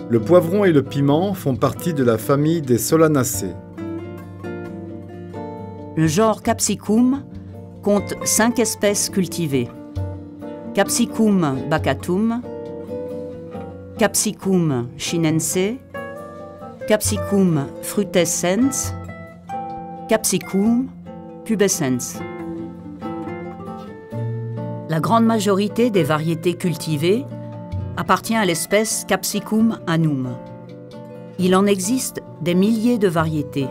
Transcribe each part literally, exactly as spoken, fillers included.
Le poivron et le piment font partie de la famille des Solanacées. Le genre Capsicum compte cinq espèces cultivées. Capsicum bacatum, Capsicum chinense, Capsicum frutescens, Capsicum pubescens. La grande majorité des variétés cultivées appartient à l'espèce Capsicum annuum. Il en existe des milliers de variétés.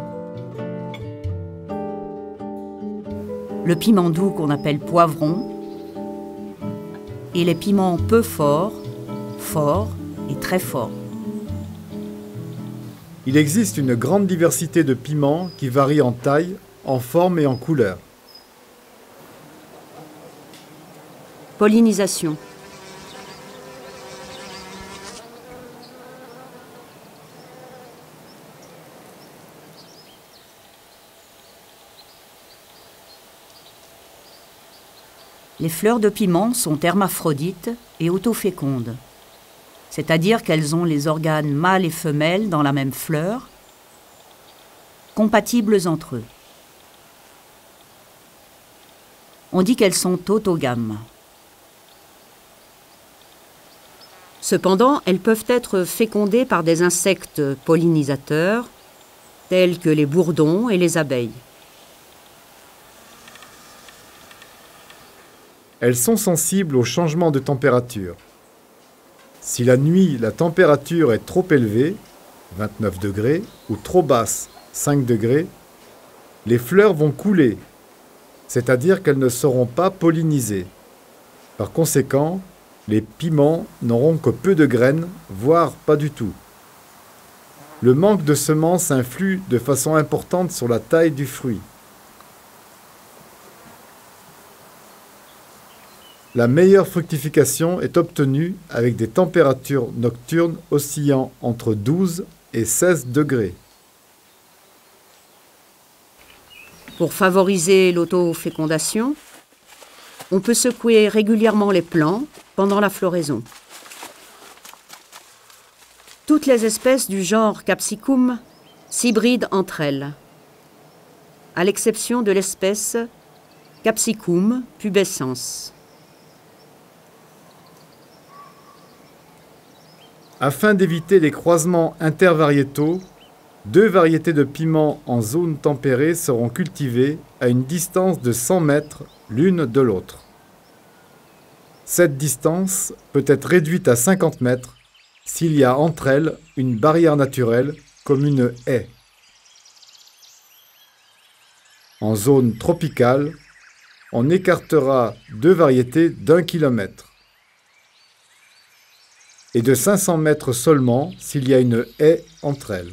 Le piment doux qu'on appelle poivron et les piments peu forts, forts et très forts. Il existe une grande diversité de piments qui varient en taille, en forme et en couleur. Pollinisation. Les fleurs de piment sont hermaphrodites et autofécondes, c'est-à-dire qu'elles ont les organes mâles et femelles dans la même fleur, compatibles entre eux. On dit qu'elles sont autogames. Cependant, elles peuvent être fécondées par des insectes pollinisateurs, tels que les bourdons et les abeilles. Elles sont sensibles aux changements de température. Si la nuit, la température est trop élevée, vingt-neuf degrés, ou trop basse, cinq degrés, les fleurs vont couler, c'est-à-dire qu'elles ne seront pas pollinisées. Par conséquent, les piments n'auront que peu de graines, voire pas du tout. Le manque de semences influe de façon importante sur la taille du fruit. La meilleure fructification est obtenue avec des températures nocturnes oscillant entre douze et seize degrés. Pour favoriser l'autofécondation, on peut secouer régulièrement les plants pendant la floraison. Toutes les espèces du genre Capsicum s'hybrident entre elles, à l'exception de l'espèce Capsicum pubescens. Afin d'éviter les croisements intervariétaux, deux variétés de piments en zone tempérée seront cultivées à une distance de cent mètres l'une de l'autre. Cette distance peut être réduite à cinquante mètres s'il y a entre elles une barrière naturelle comme une haie. En zone tropicale, on écartera deux variétés d'un kilomètre et de cinq cents mètres seulement s'il y a une haie entre elles.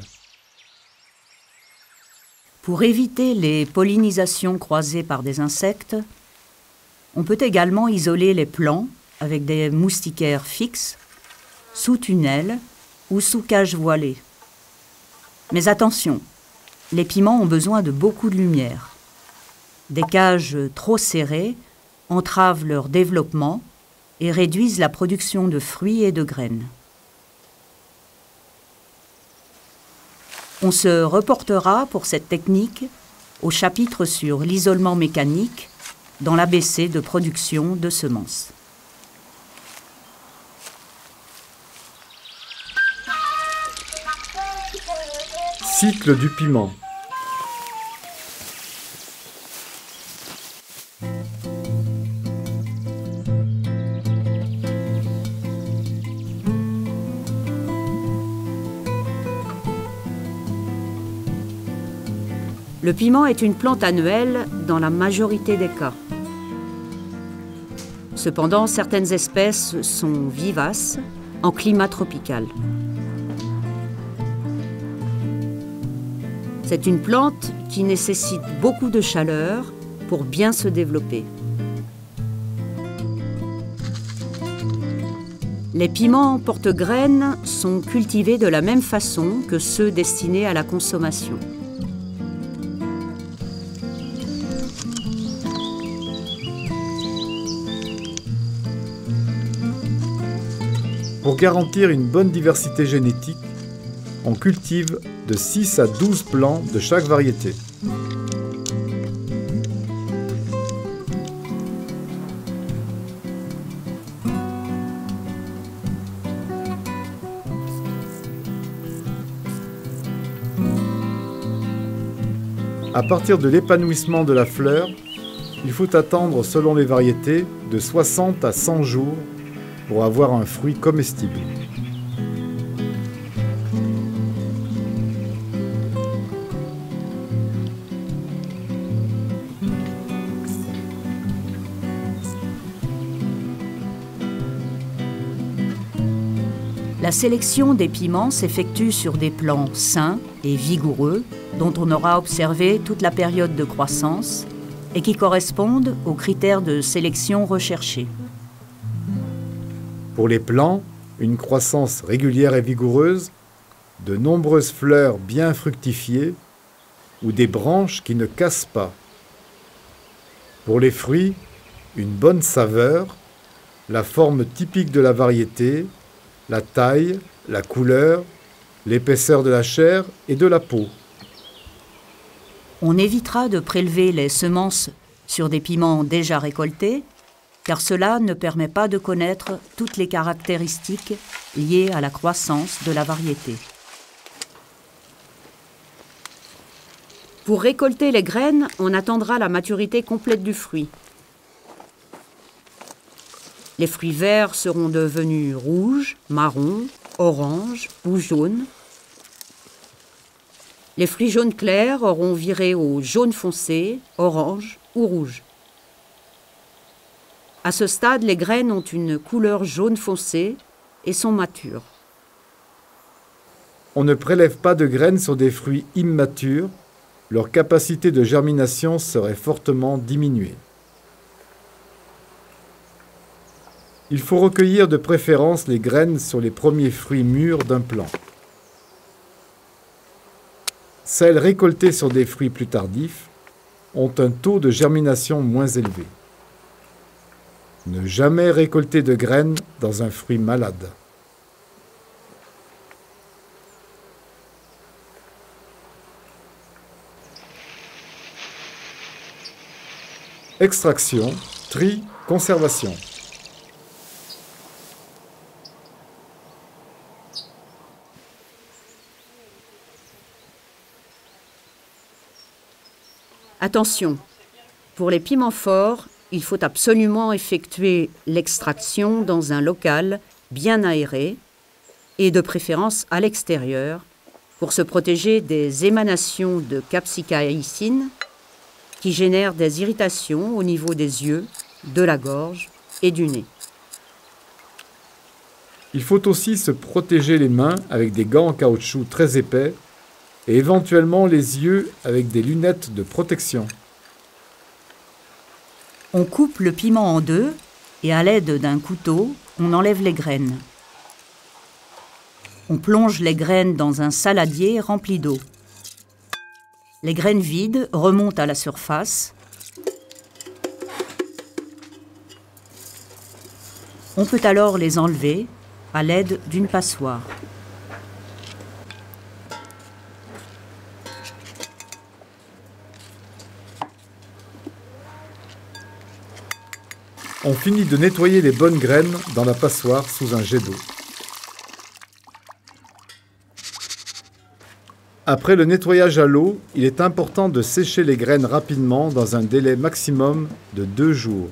Pour éviter les pollinisations croisées par des insectes, on peut également isoler les plants avec des moustiquaires fixes, sous tunnel ou sous cage voilée. Mais attention, les piments ont besoin de beaucoup de lumière. Des cages trop serrées entravent leur développement et réduisent la production de fruits et de graines. On se reportera pour cette technique au chapitre sur l'isolement mécanique dans l'A B C de production de semences. Cycle du piment. Le piment est une plante annuelle dans la majorité des cas. Cependant, certaines espèces sont vivaces en climat tropical. C'est une plante qui nécessite beaucoup de chaleur pour bien se développer. Les piments porte-graines sont cultivés de la même façon que ceux destinés à la consommation. Pour garantir une bonne diversité génétique, on cultive de six à douze plants de chaque variété. À partir de l'épanouissement de la fleur, il faut attendre, selon les variétés, de soixante à cent jours pour avoir un fruit comestible. La sélection des piments s'effectue sur des plants sains et vigoureux dont on aura observé toute la période de croissance et qui correspondent aux critères de sélection recherchés. Pour les plants, une croissance régulière et vigoureuse, de nombreuses fleurs bien fructifiées ou des branches qui ne cassent pas. Pour les fruits, une bonne saveur, la forme typique de la variété, la taille, la couleur, l'épaisseur de la chair et de la peau. On évitera de prélever les semences sur des piments déjà récoltés, car cela ne permet pas de connaître toutes les caractéristiques liées à la croissance de la variété. Pour récolter les graines, on attendra la maturité complète du fruit. Les fruits verts seront devenus rouges, marrons, oranges ou jaunes. Les fruits jaunes clairs auront viré au jaune foncé, orange ou rouge. À ce stade, les graines ont une couleur jaune foncé et sont matures. On ne prélève pas de graines sur des fruits immatures, leur capacité de germination serait fortement diminuée. Il faut recueillir de préférence les graines sur les premiers fruits mûrs d'un plant. Celles récoltées sur des fruits plus tardifs ont un taux de germination moins élevé. Ne jamais récolter de graines dans un fruit malade. Extraction, tri, conservation. Attention, pour les piments forts, il faut absolument effectuer l'extraction dans un local bien aéré et de préférence à l'extérieur pour se protéger des émanations de capsaïcine qui génèrent des irritations au niveau des yeux, de la gorge et du nez. Il faut aussi se protéger les mains avec des gants en caoutchouc très épais et éventuellement les yeux avec des lunettes de protection. On coupe le piment en deux et à l'aide d'un couteau, on enlève les graines. On plonge les graines dans un saladier rempli d'eau. Les graines vides remontent à la surface. On peut alors les enlever à l'aide d'une passoire. On finit de nettoyer les bonnes graines dans la passoire sous un jet d'eau. Après le nettoyage à l'eau, il est important de sécher les graines rapidement dans un délai maximum de deux jours.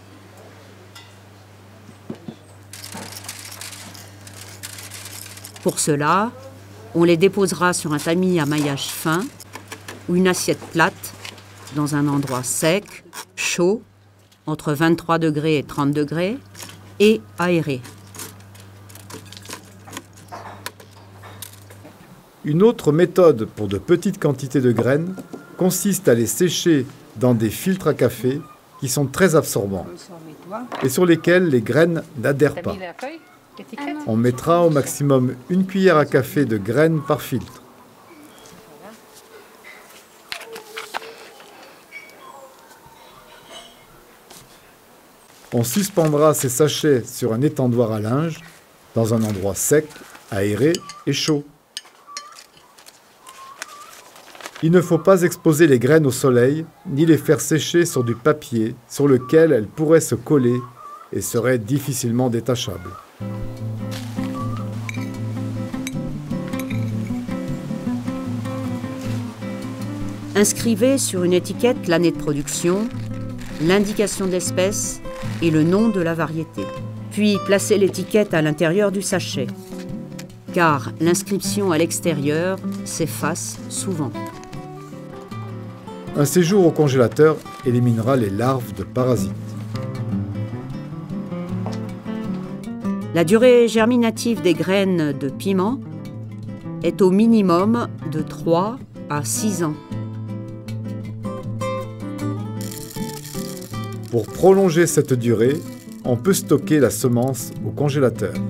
Pour cela, on les déposera sur un tamis à maillage fin ou une assiette plate dans un endroit sec, chaud, entre vingt-trois degrés et trente degrés, et aéré. Une autre méthode pour de petites quantités de graines consiste à les sécher dans des filtres à café qui sont très absorbants et sur lesquels les graines n'adhèrent pas. On mettra au maximum une cuillère à café de graines par filtre. On suspendra ces sachets sur un étendoir à linge dans un endroit sec, aéré et chaud. Il ne faut pas exposer les graines au soleil, ni les faire sécher sur du papier sur lequel elles pourraient se coller et seraient difficilement détachables. Inscrivez sur une étiquette l'année de production, l'indication d'espèce et le nom de la variété. Puis placez l'étiquette à l'intérieur du sachet, car l'inscription à l'extérieur s'efface souvent. Un séjour au congélateur éliminera les larves de parasites. La durée germinative des graines de piment est au minimum de trois à six ans. Pour prolonger cette durée, on peut stocker la semence au congélateur.